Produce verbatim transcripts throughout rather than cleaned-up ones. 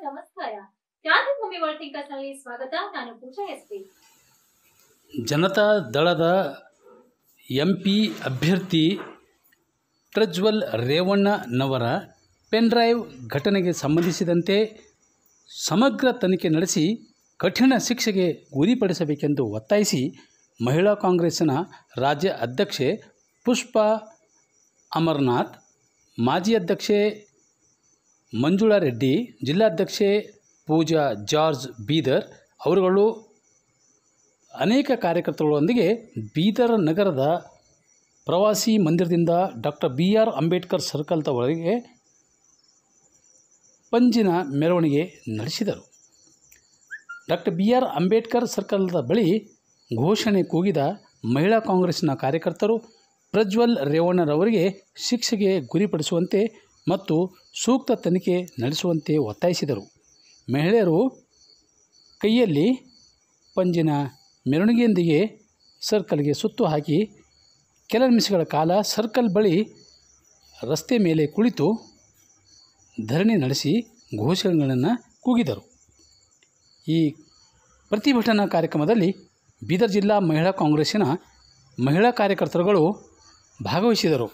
ನಮಸ್ಕಾರ. ಕ್ರಾಂತಿಭೂಮಿ world thinkers ನಲ್ಲಿ ಸ್ವಾಗತ. ನಾನು ಪೂಜಾ ಎಸ್ಪಿ. ಜನತಾ ದಳದ ಎಂಪಿ ಅಭ್ಯರ್ಥಿ ಪ್ರಜ್ವಲ್ ರೇವಣ್ಣನವರ ಪೆನ್ಡ್ರೈವ್ ಘಟನೆಗೆ ಸಂಬಂಧಿಸಿದಂತೆ ಸಮಗ್ರ ತನಿಖೆ ನಡೆಸಿ ಕಠಿಣ ಶಿಕ್ಷೆಗೆ ಗುರಿಪಡಿಸಬೇಕೆಂದು ಒತ್ತಾಯಿಸಿ ಮಹಿಳಾ ಕಾಂಗ್ರೆಸ್ಸಿನ ರಾಜ್ಯ ಅಧ್ಯಕ್ಷೆ ಪುಷ್ಪಾ ಅಮರನಾಥ್, ಮಾಜಿ ಅಧ್ಯಕ್ಷೆ ಮಂಜುಳಾ ರೆಡ್ಡಿ, ಜಿಲ್ಲಾಧ್ಯಕ್ಷೆ ಪೂಜಾ ಜಾರ್ಜ್ ಬೀದರ್ ಅವರುಗಳು ಅನೇಕ ಕಾರ್ಯಕರ್ತರೊಂದಿಗೆ ಬೀದರ್ ನಗರದ ಪ್ರವಾಸಿ ಮಂದಿರದಿಂದ ಡಾಕ್ಟರ್ ಬಿ ಆರ್ ಅಂಬೇಡ್ಕರ್ ಸರ್ಕಲ್ದವರೆಗೆ ಪಂಜಿನ ಮೆರವಣಿಗೆ ನಡೆಸಿದರು. ಡಾಕ್ಟರ್ ಬಿ ಆರ್ ಅಂಬೇಡ್ಕರ್ ಸರ್ಕಲ್ದ ಬಳಿ ಘೋಷಣೆ ಕೂಗಿದ ಮಹಿಳಾ ಕಾಂಗ್ರೆಸ್ನ ಕಾರ್ಯಕರ್ತರು ಪ್ರಜ್ವಲ್ ರೇವಣ್ಣರವರಿಗೆ ಶಿಕ್ಷೆಗೆ ಗುರಿಪಡಿಸುವಂತೆ ಮತ್ತು ಸೂಕ್ತ ತನಿಖೆ ನಡೆಸುವಂತೆ ಒತ್ತಾಯಿಸಿದರು. ಮಹಿಳೆಯರು ಕೈಯಲ್ಲಿ ಪಂಜಿನ ಮೆರವಣಿಗೆಯೊಂದಿಗೆ ಸರ್ಕಲ್ಗೆ ಸುತ್ತು ಹಾಕಿ ಕೆಲ ನಿಮಿಷಗಳ ಕಾಲ ಸರ್ಕಲ್ ಬಳಿ ರಸ್ತೆ ಮೇಲೆ ಕುಳಿತು ಧರಣಿ ನಡೆಸಿ ಘೋಷಣೆಗಳನ್ನು ಕೂಗಿದರು. ಈ ಪ್ರತಿಭಟನಾ ಕಾರ್ಯಕ್ರಮದಲ್ಲಿ ಬೀದರ್ ಜಿಲ್ಲಾ ಮಹಿಳಾ ಕಾಂಗ್ರೆಸ್ಸಿನ ಮಹಿಳಾ ಕಾರ್ಯಕರ್ತರುಗಳು ಭಾಗವಹಿಸಿದರು.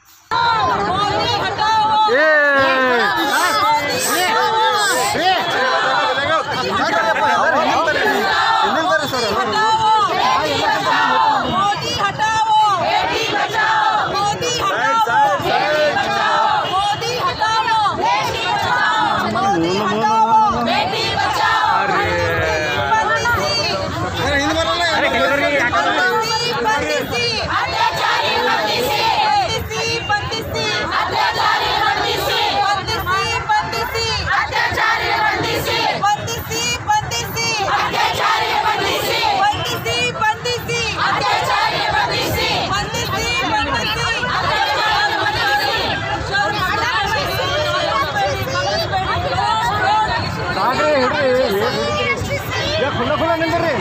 खुला खुला नंबर रे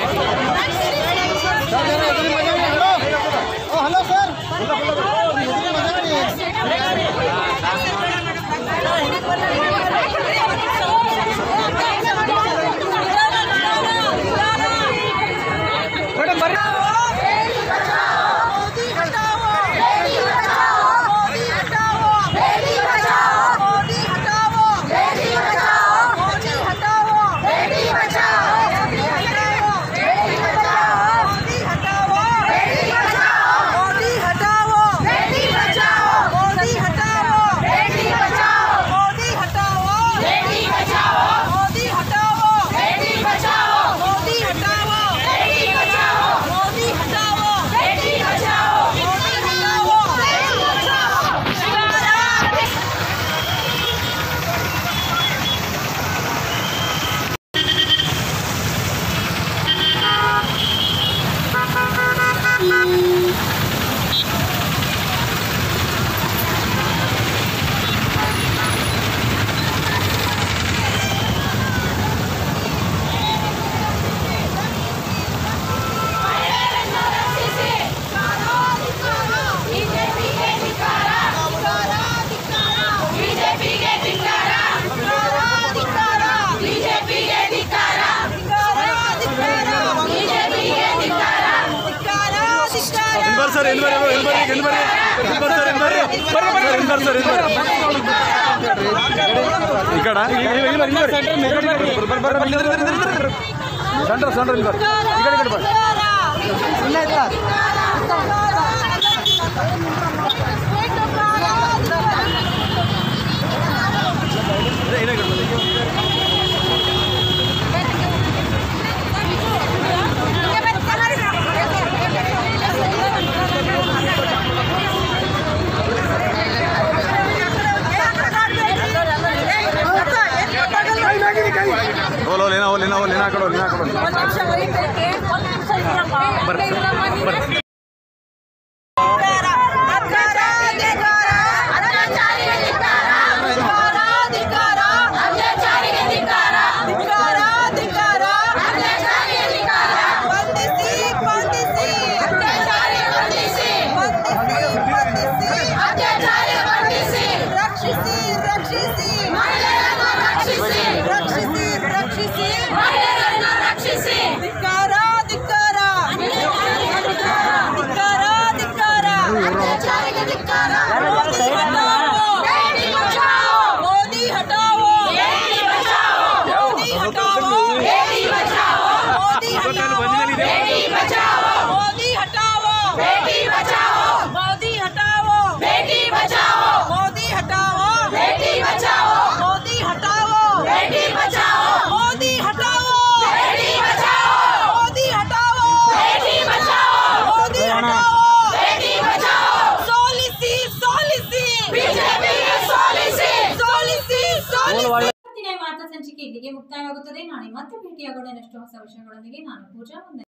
हेलो सर खुला सर इन बार इन बार इन बार इन बार सर इन बार इन बार सर इन बार ఇక్కడ సెంటర్ సెంటర్ इन बार ఇక్కడ ఇక్కడ బాయ్ ಇಲ್ಲ ಇಲ್ಲ बोलो लेना वो लेना वो लेना करो लेना करो रक्षिसी रक्षिसी ಇಲ್ಲಿಗೆ ಮುಕ್ತಾಯವಾಗುತ್ತದೆ. ನಾಳೆ ಮತ್ತೆ ಭೇಟಿಯಾಗೋಣ ಇನ್ನಷ್ಟು ಹೊಸ ವಿಷಯಗಳೊಂದಿಗೆ. ನಾನು ಪೂಜಾ.